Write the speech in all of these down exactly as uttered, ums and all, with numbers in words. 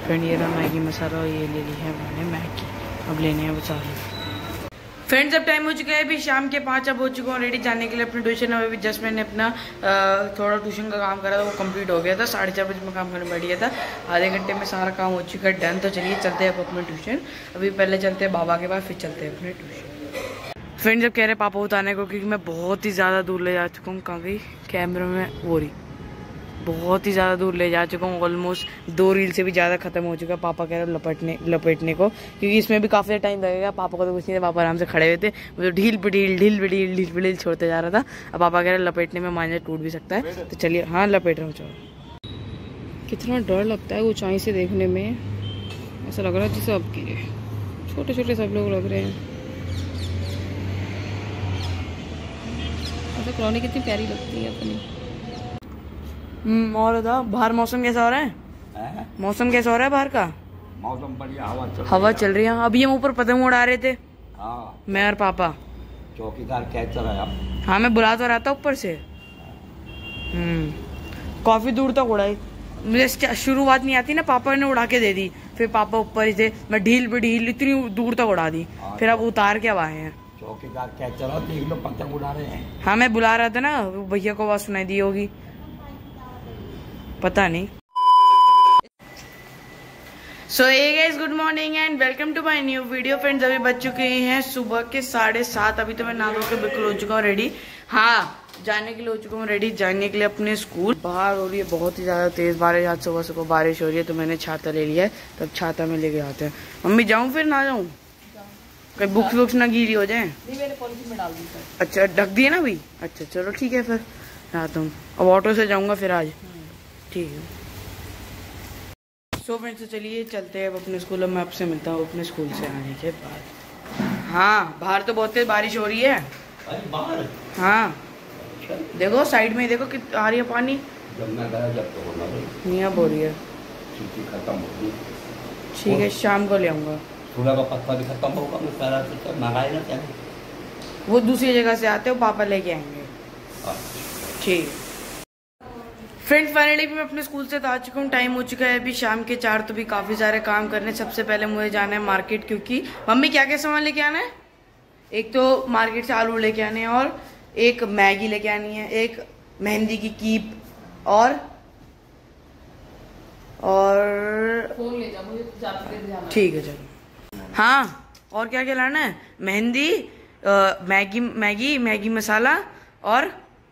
Friend ये रहा Maggi masala और ये ले ली है मैंने मैगी, अब लेने हैं वो सारे। फ्रेंड्स अब टाइम हो चुका है अभी शाम के पाँच, अब हो चुका हूँ रेडी जाने के लिए अपने ट्यूशन। अभी जस्ट मैंने अपना थोड़ा ट्यूशन का काम करा था, वो कंप्लीट हो गया था। साढ़े चार बजे में काम करने बैठ गया था, आधे घंटे में सारा काम हो चुका है डन। तो चलिए चलते हैं अब अपने ट्यूशन। अभी पहले चलते हैं बाबा के पास, फिर चलते हैं अपने ट्यूशन। फ्रेंड्स जब कह रहे पापा उतारने को, क्योंकि मैं बहुत ही ज़्यादा दूर ले जा चुका हूँ, काफ़ी कैमरे में वो रही बहुत ही ज़्यादा दूर ले जा चुका हूँ। ऑलमोस्ट दो रील से भी ज़्यादा खत्म हो चुका है। पापा कह रहे लपेटने लपेटने को, क्योंकि इसमें भी काफ़ी टाइम लगेगा। पापा को तो कुछ नहीं था, पापा आराम से खड़े हुए थे, वो तो ढील पढ़ील ढील पढ़ील ढील पढ़ील छोड़ते जा रहा था। अब पापा कह रहे लपेटने में मांझा टूट भी सकता है। तो चलिए हाँ लपेट रहा हूँ। चलो कितना डर लगता है ऊंचाई से देखने में, ऐसा लग रहा है जैसे अब गिरे। छोटे छोटे सब लोग लग रहे हैं। ऐसा कॉलोनी कितनी प्यारी लगती है अपनी। हम्म और था बाहर मौसम कैसा हो रहा है? है? मौसम कैसा हो रहा है बाहर का? मौसम बढ़िया, हवा चल हवा चल रही है। अभी हम ऊपर पतंग उड़ा रहे थे। हाँ मैं और पापा। चौकीदार कैच रहा है। हाँ मैं बुला तो रहा था ऊपर से। हम्म काफी दूर तक उड़ाई, मुझे शुरुआत नहीं आती ना, पापा ने उड़ा के दे दी। फिर पापा ऊपर ही थे, मैं ढील पे ढील इतनी दूर तक उड़ा दी। फिर अब उतार के अब आए हैं। चौकीदार कैच रहा, देख लो पतंग उड़ा रहे हैं। हाँ मैं बुला रहा था ना, भैया को आवाज सुनाई दी होगी, पता नहीं। So hey guys good morning and welcome to my new video. Friends अभी बज चुके हैं सुबह के साढ़े सात। अभी तो मैं नहा धो के बिल्कुल हो चुका हूँ रेडी। हाँ जाने के लिए हो चुका हूँ रेडी, जाने के लिए अपने स्कूल। बाहर हो रही है बहुत ही ज्यादा तेज बारिश, आज सुबह सुबह बारिश हो रही है, तो मैंने छाता ले लिया है। तब छाता में लेके आते हैं। मम्मी जाऊँ फिर ना जाऊँ, कहीं बुक्स वुक्स ना गीली हो जाए? मैंने पॉलिथीन में डाल दी। अच्छा ढक दिए ना भाई? अच्छा चलो ठीक है फिर आता हूँ। अब ऑटो से जाऊँगा फिर आज, ठीक है। सो फ्रेंड्स चलिए चलते हैं अब अपने स्कूल। अब मैं आपसे मिलता हूँ अपने स्कूल से आने के बाद। हाँ बाहर तो बहुत तेज बारिश हो रही है। बाहर? हाँ देखो साइड में देखो कि आ रही है पानी। जब मैं गया जब तो होना नहीं अब हो रही है। छुट्टी खत्म होगी, ठीक है शाम को ले आऊँगा। सूर्य का पत्ता भी खत्म होगा, मैं कह रहा था मंगाए ना क्या? वो दूसरी जगह से आते हो, पापा लेके आएंगे। ठीक है फ्रेंड्स फाइनली भी मैं अपने स्कूल से तो आ चुका हूँ। टाइम हो चुका है अभी शाम के चार। तो भी काफी सारे काम करने। सबसे पहले मुझे जाना है मार्केट, क्योंकि मम्मी क्या क्या सामान लेके आना है? एक तो मार्केट से आलू लेके आने हैं, और एक मैगी लेके आनी है, एक मेहंदी की कीप, और और फोन ले जा, मुझे जाते जाना। ठीक है चलो। हाँ और क्या क्या लाना है? Mehndi, Maggi Maggi Maggi masala और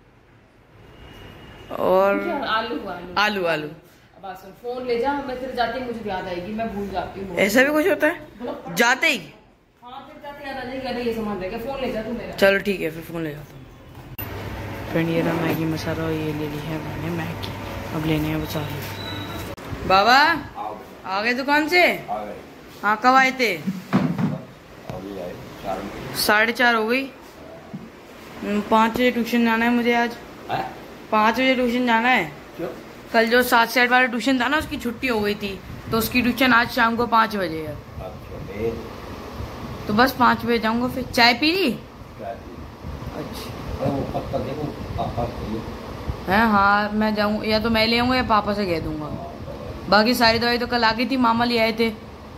और आलू आलू आलू आलू। बस फोन ले जा, मैं तेरे जाते ही मुझे याद आएगी, मैं भूल जाती हूँ। ऐसा भी कुछ होता है जाते ही? हाँ फिर जाते याद आ जाएगी, अरे ये सामान रह गया, फोन ले जा तू मेरा। चलो ठीक है फिर फोन ले जाता हूँ। फ्रेंड ये रहा मैगी मसाला और ये ले ली है मैंने मैगी, अब लेने हैं वो सारे। बाबा आ गए दुकान से? हाँ कब आए थे? साढ़े चार हो गई। पाँच बजे ट्यूशन जाना है मुझे आज। पाँच बजे ट्यूशन जाना है। क्यों? कल जो सात सेट वाला ट्यूशन था ना, उसकी छुट्टी हो गई थी, तो उसकी ट्यूशन आज शाम को पाँच बजे है। तो बस पाँच बजे जाऊंगा। फिर चाय पी ली? अच्छा है हाँ मैं जाऊँ, या तो मैं ले आऊंगा या पापा से कह दूंगा। बाकी सारी दवाई तो कल आ गई थी, मामा ले आए थे।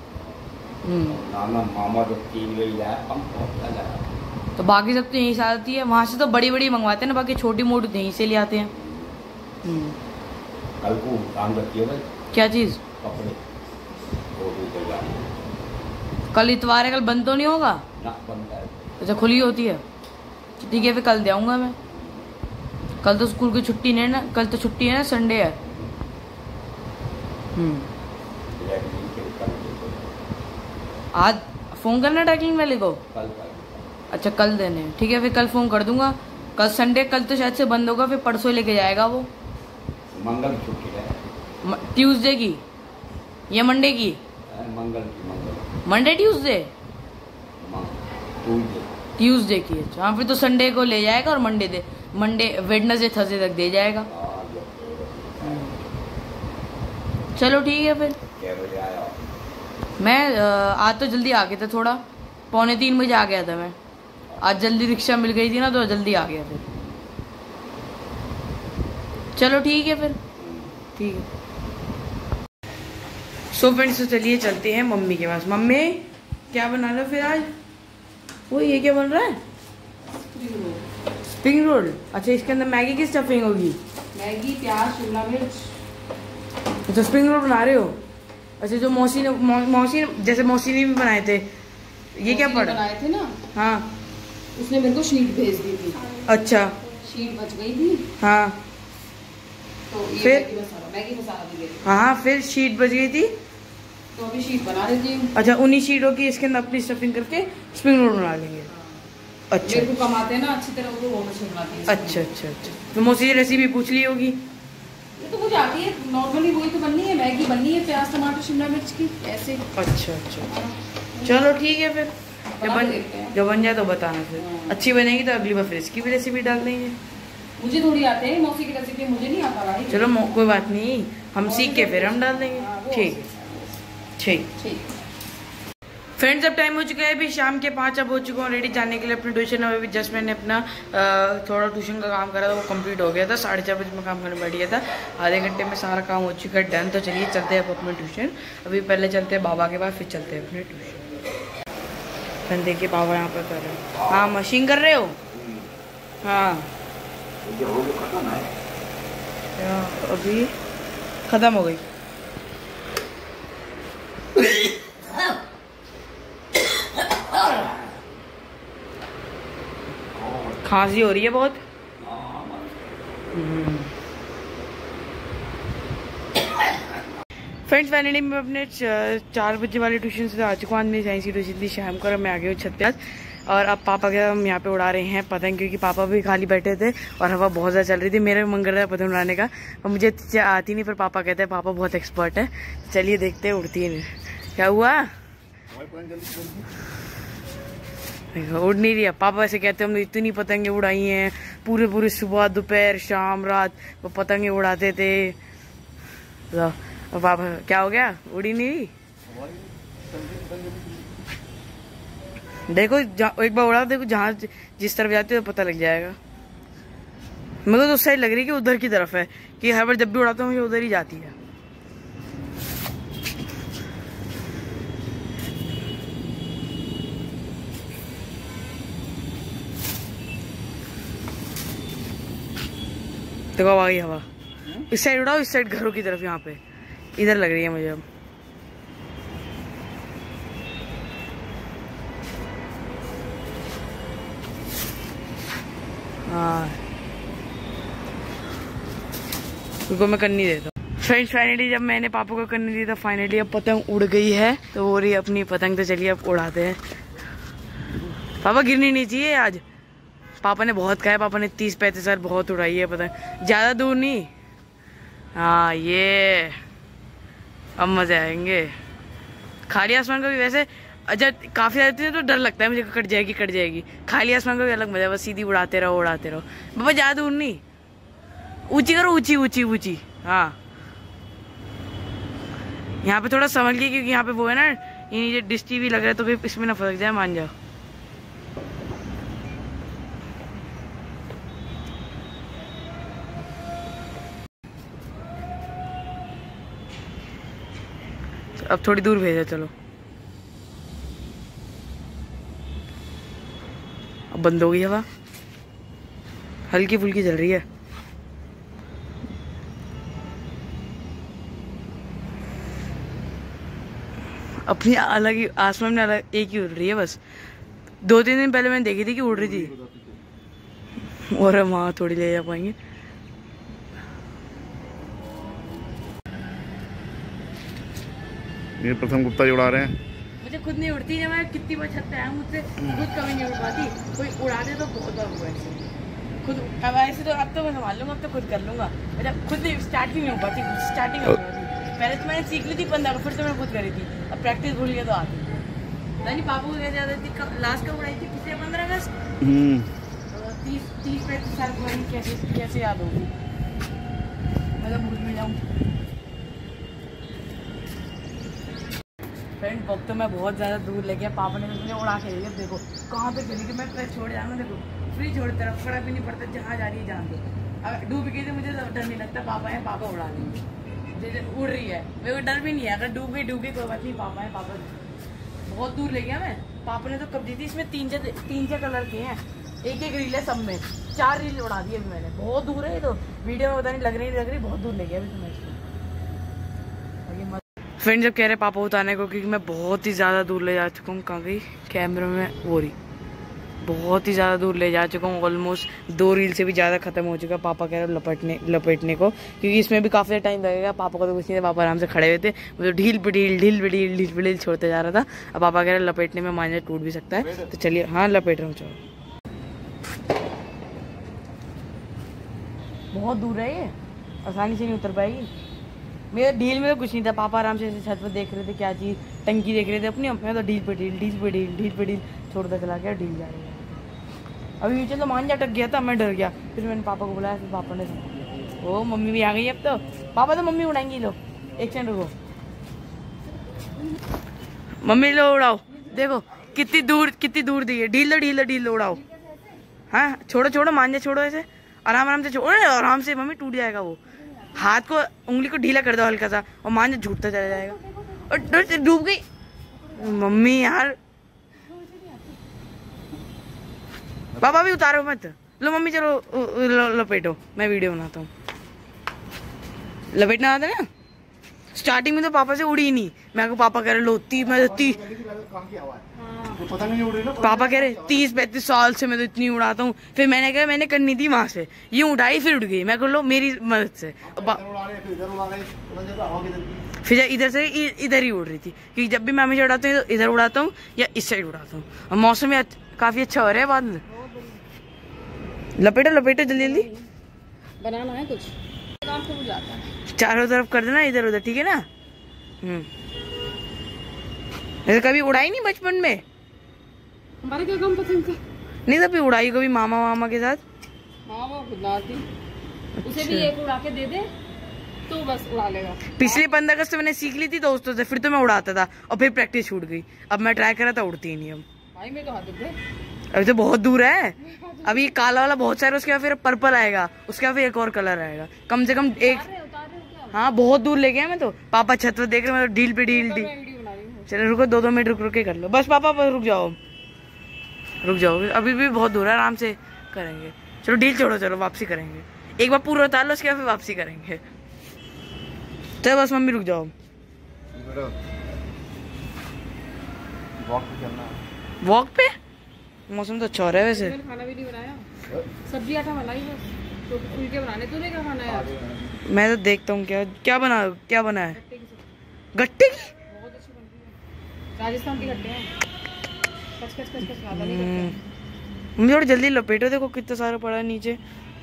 नाना मामा जो तीन बजे लाया, हम बहुत लाया। तो बाकी सब तो यहीं से आती है, वहाँ से तो बड़ी बड़ी मंगवाते हैं ना, बाकी छोटी मोटी यहीं से ले आते हैं। कल को काम रखिए भाई। क्या चीज़? कपड़े कल इतवार है, कल बंद तो नहीं होगा ना? बंद है। अच्छा खुली होती है, ठीक है फिर कल दे आऊँगा मैं। कल तो स्कूल की छुट्टी नहीं है ना, कल तो छुट्टी है ना, संडे है। हम्म आज फोन करना ट्रैकिंग वाले को? कल अच्छा कल देने, ठीक है फिर कल फोन कर दूंगा। कल संडे, कल तो शायद से बंद होगा, फिर परसों लेके जाएगा वो। मंगल छुट्टी है, ट्यूसडे की या मंडे की? मंगल की। मंगल मंडे ट्यूसडे ट्यूसडे ट्यूसडे की। अच्छा हाँ फिर तो संडे को ले जाएगा और मंडे दे मंडे वेडनेसडे थर्सडे तक दे जाएगा। चलो ठीक है फिर। क्या बजे आया? मैं आज तो जल्दी आ गया था, थोड़ा पौने तीन बजे आ गया था मैं। आज जल्दी रिक्शा मिल गई थी ना, तो जल्दी आ गया फिर। चलो ठीक है फिर, ठीक है। सो फ्रेंड्स, तो चलिए चलते हैं मम्मी के पास। मम्मी क्या बना लो फिर आज? वो ये क्या बन रहा है? Spring roll. Spring roll. अच्छा, इसके अंदर मैगी की स्टफिंग होगी? मैगी, प्याज, शिमला मिर्च। तो स्प्रिंग रोल बना रहे हो? अच्छा, जो मौसी ने मौ, मौसी ने जैसे मौसी ने भी बनाए थे, ये क्या पड़ा? बनाए थे ना। हाँ, उसने मेरे को शीट भेज दी थी। अच्छा, शीट बच गई थी। हाँ, तो ये फिर? मैगी मसाला मैगी मसाला भी दे दिया। हाँ, फिर शीट बच गई थी तो अभी शीट बना देती हूँ। अच्छा, उन्हीं शीटों की इसके अंदर अपनी स्टफिंग करके स्प्रिंग रोल बना लेंगे। अच्छा, मेरे को कमाते हैं ना अच्छी तरह, वो बहुत अच्छी बनाती है। अच्छा अच्छा अच्छा। तो मौसी से रेसिपी पूछ ली होगी? ये तो मुझे आती है, नॉर्मली वही तो बननी है, मैगी बननी है, प्याज टमाटर शिमला मिर्च की ऐसे। अच्छा अच्छा, चलो ठीक है। फिर जब बन जब बन जाए तो बताना। फिर अच्छी बनेगी तो अगली बार फिर इसकी भी रेसिपी डाल देंगे। मुझे थोड़ी आते हैं मौसी की रेसिपी, मुझे नहीं आता भाई। चलो कोई बात नहीं, हम सीख के फिर हम डाल देंगे। ठीक ठीक ठीक। फ्रेंड्स, अब टाइम हो चुका है अभी शाम के पाँच अब हो चुका हूँ रेडी जाने के लिए अपने ट्यूशन। अभी जस्ट मैंने अपना थोड़ा ट्यूशन का काम करा था, वो कंप्लीट हो गया था। साढ़े चार बजे में काम करने बैठ गया था। आधे घंटे में सारा काम हो चुका है डन। तो चलिए चलते हैं अब अपने ट्यूशन। अभी पहले चलते हैं बाबा के पास, फिर चलते हैं अपने ट्यूशन। देखिए बाबा यहाँ पर कर रहे हो। हाँ, मशीन कर रहे हो? हाँ, अभी खत्म हो गई। खांसी हो रही है बहुत। फ्रेंड्स, फाइनली मैं अपने चार बजे वाले ट्यूशन से आ चुका हूँ। मेरी साइंस की ट्यूशन थी शाम को, मैं आ गई हूँ छत पे आज। और अब पापा के हम यहाँ पे उड़ा रहे हैं पतंग, क्योंकि पापा भी खाली बैठे थे और हवा बहुत ज़्यादा चल रही थी। मेरा भी मन कर रहा है पतंग उड़ाने का, और मुझे आती नहीं, पर पापा कहते हैं पापा बहुत एक्सपर्ट है। चलिए देखते हैं उड़ती है नहीं। क्या हुआ? उड़ नहीं रही है। पापा ऐसे कहते हैं हमने इतनी पतंगे उड़ाई हैं, पूरे पूरे सुबह दोपहर शाम रात वो पतंगे उड़ाते थे। तो पापा क्या हो गया, उड़ी नहीं रही? देखो एक बार उड़ा देखो, जहाँ जिस तरफ जाती है तो पता लग जाएगा। मेरे को तो उस साइड लग रही है कि उधर की तरफ है, कि हर बार जब भी उड़ाता हूँ मुझे उधर ही जाती है। देखो आ गई हवा। इस साइड उड़ाओ, इस साइड घरों की तरफ, यहाँ पे इधर लग रही है मुझे अब। हाँ, उनको मैं करनी देता हूँ। फ्रेंड्स, फाइनली जब मैंने पापा को करने दी था, फाइनली अब पतंग उड़ गई है। तो वो रही अपनी पतंग। तो चलिए अब उड़ाते हैं। पापा गिरनी नहीं चाहिए आज। पापा ने बहुत खाया, पापा ने तीस पैंतीस साल बहुत उड़ाई है पतंग, ज़्यादा दूर नहीं। हाँ, ये अब मज़े आएंगे। खाली आसमान का भी वैसे अच्छा काफ़ी आती है तो डर लगता है मुझे, कट जाएगी कट जाएगी। खाली आसमान का भी अलग मजा है, बस सीधी उड़ाते रहो उड़ाते रहो। बाबा ज़्यादा दूर नहीं, ऊंची करो, ऊंची ऊंची ऊंची। हाँ, यहाँ पे थोड़ा संभल के, क्योंकि यहाँ पे वो है ना, ये नीचे डिश टीवी लग रहा है, तो फिर इसमें ना फंस जाए, मान जाओ। अब थोड़ी दूर भेजा, चलो अब बंद हो गई हवा, हल्की फुल्की चल रही है। अपनी अलग ही आसमान में अलग एक ही उड़ रही है बस। दो तीन दिन पहले मैंने देखी थी कि उड़ रही थी, और वहाँ थोड़ी ले जा पाएंगे। ये प्रथम गुप्ता जी उड़ा रहे हैं। मुझे खुद नहीं उड़ती, जब मैं कितनी बार छत पे आया मुझसे खुद कभी नहीं उड़ पाती। कोई उड़ा दे तो बहुत बार हुआ ऐसे खुद। अब ऐसे तो अब तो मैं संभाल लूंगा, अब तो खुद कर लूंगा। जब खुद नहीं स्टार्टिंग नहीं हो पाती, स्टार्टिंग हो पाती। पहले तो मैंने सीख ली थी पंद्रह, फिर तो मैं खुद करी थी। अब प्रैक्टिस भूल गया तो आती नहीं। पापा को कैसे याद थी, लास्ट कब उड़ाई थी? पिछले पंद्रह अगस्त। तीस तीस पैंतीस साल पुरानी, कैसे कैसे याद होगी, मतलब भूल भी जाऊँ। फ्रेंड, वक्त तो मैं बहुत ज़्यादा दूर ले गया। पापा ने मुझे उड़ा के दिया। देखो कहाँ पे चली गई, मैं पैर छोड़ जाऊँगा। देखो फ्री छोड़, तरफ फड़ा भी नहीं पड़ता, जहाँ जा रही है जान दो। अगर डूब गई तो मुझे डर नहीं लगता, पापा है, पापा उड़ा देंगे। जैसे उड़ रही है, मेरे को डर भी नहीं है, अगर डूब गई डूब गई कोई बात नहीं, पापा है, पापा बहुत दूर ले गया मैं। पापा ने तो कब दी थी, इसमें तीन चार तीन चार कलर के हैं, एक एक रील है सब में, चार रील उड़ा दी अभी मैंने। बहुत दूर है ये तो, वीडियो में पता नहीं लग रही लग रही बहुत दूर ले गया अभी तो मैं इसको। फ्रेंड जब कह रहे पापा उतारने को, क्योंकि मैं बहुत ही ज़्यादा दूर ले जा चुका हूँ। कहाँ गई कैमरा में वो रही, बहुत ही ज़्यादा दूर ले जा चुका हूँ, ऑलमोस्ट दो रील से भी ज़्यादा खत्म हो चुका है। पापा कह रहे लपेटने लपेटने को, क्योंकि इसमें भी काफ़ी टाइम लगेगा। पापा को तो कुछ नहीं था, पापा आराम से खड़े हुए थे, मुझे ढील पे ढील ढील पे ढील ढील पे ढील छोड़ते जा रहा था। अब पापा कह रहे लपेटने में मांझा टूट भी सकता है, तो चलिए हाँ लपेट रहा हूँ। चलो बहुत दूर है ये, आसानी से नहीं उतर पाएगी। मेरे ढील में तो कुछ नहीं था, पापा आराम से छत पर देख रहे थे क्या चीज़, टंकी देख रहे थे अपनी। मैं तो ढील पे ढील ढील पे ढील ढील पे ढील छोड़ता चला गया, ढील जा रही है। अभी नीचे तो मांझा अटक गया था, मैं डर गया, फिर मैंने पापा को बुलाया, फिर पापा ने ओ मम्मी भी आ गई अब तो। पापा तो मम्मी उड़ाएंगी, लो एक सेकंड रुको, मम्मी लो उड़ाओ, देखो कितनी दूर कितनी दूर दी है, ढील दो ढील दो ढील दो उड़ाओ। हाँ छोड़ो छोड़ो मांझा छोड़ो, ऐसे आराम आराम से छोड़ो, आराम से मम्मी टूट जाएगा वो। हाथ को उंगली को ढीला कर दो हल्का सा, और मांझा झूठता चला जाएगा। और डर से डूब गई मम्मी यार। पापा भी उतारो मत, लो मम्मी चलो लपेटो, मैं वीडियो बनाता हूँ। लपेटना आता ना, स्टार्टिंग में तो पापा से उड़ी नहीं, मैं को पापा कह रहे लो ती मैं ती पापा कह रहे तीस पैंतीस साल से मैं तो इतनी उड़ाता हूँ। फिर मैंने कहा मैंने करनी थी वहां से, ये उठाई फिर उड़ गई, मैं को लो मेरी मदद से। फिर इधर से इधर ही उड़ रही थी, क्योंकि जब भी मैं हमेशा उड़ाता हूँ इधर उड़ाता हूँ या इस साइड उड़ाता हूँ। और मौसम में काफी अच्छा हो रहा है बाद में। लपेटो लपेटो जल्दी जल्दी, बनाना है कुछ काम तो जाता है, चारों तरफ कर देना इधर उधर, ठीक है ना। हम्म कभी उड़ाई नहीं बचपन में, हमारे क्या काम पसंद था नहीं कभी उड़ाई कभी मामा मामा के साथ। हाँ वो खुद आती, उसे भी एक उड़ा के दे दे तो बस उड़ा लेगा। पिछले पंद्रह अगस्त मैंने सीख ली थी दोस्तों से, फिर तो मैं उड़ाता था और फिर प्रैक्टिस छूट गई। अब मैं ट्राई करा था, उड़ती ही नहीं। अब भाई मैं तो हाथ दुख गए, अभी तो बहुत दूर है, अभी ये काला वाला बहुत सारा, उसके बाद फिर पर्पल आएगा, उसके बाद फिर एक और कलर आएगा, कम से कम एक। हाँ बहुत दूर ले गया मैं तो, पापा छत पर देख रहे मैं तो ढील पे ढील ढील। चलो रुको दो दो मिनट रुक रुक के कर लो बस। पापा बस रुक जाओ रुक जाओ, अभी भी बहुत दूर है, आराम से करेंगे। चलो ढील छोड़ो, चलो वापसी करेंगे, एक बार पूरा उतार लो, उसके बाद फिर वापसी करेंगे। चलो बस मम्मी रुक जाओ, वॉक पे मौसम तो अच्छा हो रहा है वैसे। खाना भी नहीं बनाया, सब्जी आटा मलाई बस, तो फुलके बनाने। तूने क्या खाना है यार? मैं तो देखता हूँ क्या क्या बना क्या बना है। गट्टे की बहुत अच्छी बनती है, राजस्थान की गट्टे हैं, कच कच कच कच ज्यादा नहीं करते। मुझे थोड़ी जल्दी लपेटो, देखो कितना सारा पड़ा है नीचे।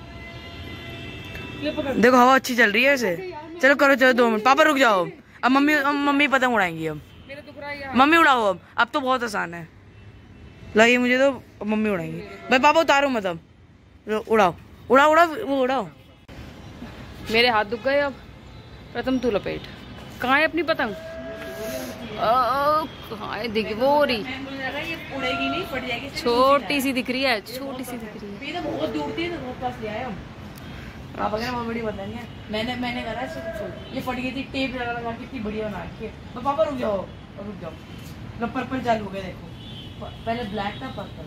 देखो हवा अच्छी चल रही है वैसे। चलो करो चलो दो मिनट, पापा रुक जाओ, अब मम्मी अब मम्मी पतंग उड़ाएंगी। अब मम्मी उड़ाओ, अब अब तो बहुत आसान है, लगी मुझे तो मम्मी उड़ाएंगी। भाई पापा उतारो मत, अब उड़ाओ उड़ाओ उड़ाओ वो उड़ाओ। मेरे हाथ दुख गए। अब प्रथम तू लपेट, कहाँ है अपनी पतंग? कहाँ है? दिख वो रही, उड़ेगी नहीं, फट जाएगी, छोटी सी दिख रही है, छोटी सी दिख रही है। ये तो बहुत दूर थी, तो बहुत पास ले आए हम। पापा कह रहे बहुत बड़ी बता नहीं है, मैंने मैंने करा ये फट गई थी, टेप लगा लगा कितनी बढ़िया बना के। तो पापा रुक जाओ रुक जाओ, लो पर्पल चालू हो गया, देखो पहले ब्लैक था पर्पल।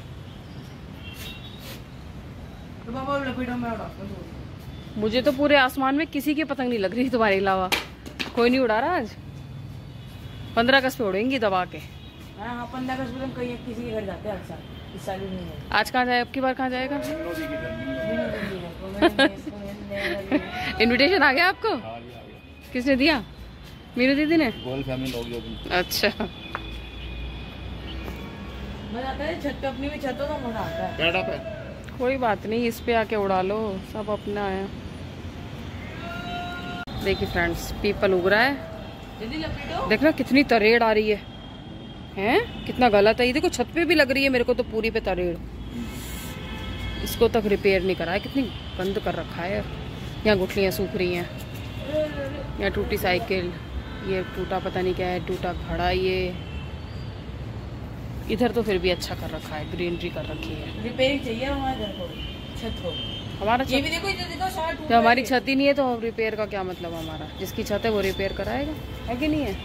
तो पापा लपेटो, मैं उड़ाता हूं। मुझे तो पूरे आसमान में किसी की पतंग नहीं लग रही तुम्हारे अलावा, कोई नहीं उड़ा रहा आज। पंद्रह अगस्त पे उड़ेंगी दबा के। हाँ हाँ पंद्रह अगस्त में कहीं किसी के घर जाते हैं हर साल, इस साल भी नहीं है। आज कहाँ जाए, अब की बार कहाँ जाएगा? इनविटेशन आ गया आपको? किसने दिया? मीनू दीदी ने। अच्छा मजा आता है छत पे, अपनी भी छत हो तो मजा आता है। कोई बात नहीं, इस पे आके उड़ा लो, सब अपना है। देखिए फ्रेंड्स, पीपल उग रहा है, देखना कितनी तरेड़ आ रही है, हैं? कितना गलत है ये, देखो छत पे भी लग रही है मेरे को तो पूरी पे तरेड़। इसको तक रिपेयर नहीं करा है, कितनी बंद कर रखा है। यहाँ गुठलियाँ सूख रही हैं, यहाँ टूटी साइकिल, ये टूटा पता नहीं क्या है, टूटा घड़ा। ये इधर तो फिर भी अच्छा कर रखा है, ग्रीनरी कर रखी है। रिपेयरिंग चाहिए हमारे घर को, छत को। हमारा ये भी देखो, इधर देखो सारा टूट जब हमारी छत ही नहीं है तो रिपेयर का क्या मतलब हमारा? जिसकी छत है वो रिपेयर कराएगा, है कि नहीं है?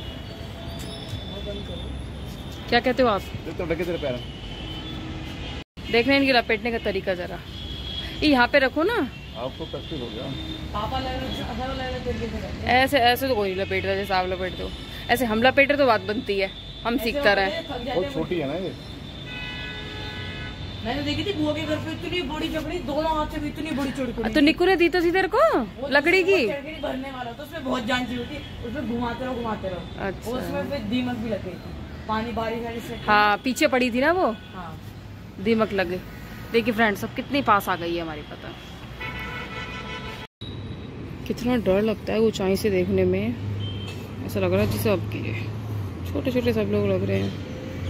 क्या कहते हो आप? तो लगे तेरे पैर देख रहे हैं इनकी लपेटने का तरीका जरा। ये यहाँ पे रखो ना, आपको प्रैक्टिस हो गया। पापा लग ऐसे ऐसे तो कोई नहीं लपेटता जैसे आप लपेटते हो। ऐसे हम लपेटे तो बात बनती है, हम सीखता रहे। बहुत छोटी है ना ये। मैंने देखी थी बुआ के घर पे, इतनी बड़ी चकड़ी, दोनों हाथ से भी इतनी बड़ी चकड़ी। तो निक्कू ने दी तो थी तेरे को लकड़ी की। चकड़ी भरने वाला तो उसमें बहुत जान चाहिए होती, उसमें घुमाते रहो घुमाते रहो। अच्छा। उसमें फिर दीमक भी लग गई थी, पानी बारिश वारिश से। हाँ पीछे पड़ी थी ना वो, हाँ दीमक लगे। देखिए फ्रेंड्स अब कितनी पास आ गई है हमारी पता। कितना डर लगता है ऊंचाई से देखने में, ऐसा लग रहा है जैसे अब की छोटे छोटे सब लोग लग रहे हैं।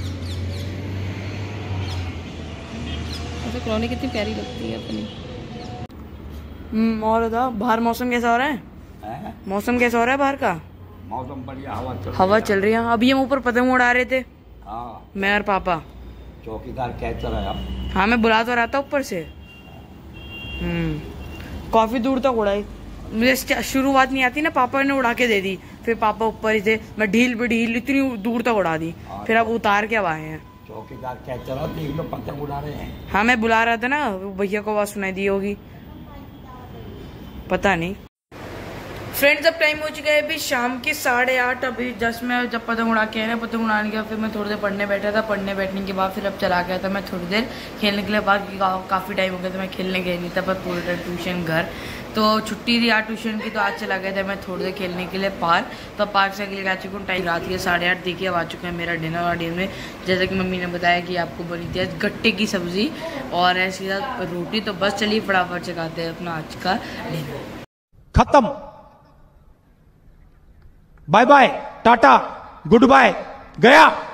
ऐसा कॉलोनी कितनी प्यारी लगती है अपनी। हम्म और बताओ बाहर मौसम कैसा हो रहा है? हैं? मौसम कैसा हो रहा है बाहर का? मौसम बढ़िया, हवा चल हवा चल रही है। अभी हम ऊपर पतंग उड़ा रहे थे, हाँ, मैं और पापा। चौकीदार कैचर है आप। हाँ मैं बुला तो रहा था ऊपर से। हम्म काफी दूर तक उड़ाई, मुझे स्टा- शुरुआत नहीं आती ना, पापा ने उड़ा के दे दी। फिर पापा ऊपर ही थे, मैं ढील पे ढील इतनी दूर तक उड़ा दी। फिर अब उतार के अब आए हैं। चौकीदार कैचर है, देख लो पतंग उड़ा रहे हैं। हाँ मैं बुला रहा था ना, भैया को आवाज सुनाई दी होगी, पता नहीं। फ्रेंड्स अब टाइम हो चुका है अभी शाम के साढ़े आठ। अभी जस्ट मैं जब पतंग उड़ा के आया ना, पतंग उड़ाने के बाद फिर मैं थोड़ी देर पढ़ने बैठा था। पढ़ने बैठने के बाद फिर अब चला गया था मैं थोड़ी देर खेलने के लिए बाहर, क्योंकि का, काफ़ी टाइम हो गया था मैं खेलने गया नहीं था, पर पूरे टाइम ट्यूशन घर। तो छुट्टी थी आज ट्यूशन की, तो आज चला गया था मैं थोड़ी देर खेलने के लिए पार्क। तो पार्क से अगले आ चुका हूँ, टाइम रात के साढ़े आठ। देखिए अब आ चुका है मेरा डिनर। और डिनर में जैसा कि मम्मी ने बताया कि आपको बनी थी आज गट्टे की सब्जी और ऐसी रोटी। तो बस चलिए फटाफट से खाते हैं अपना आज का डिनर। खत्म, bye bye, tata, goodbye, गया।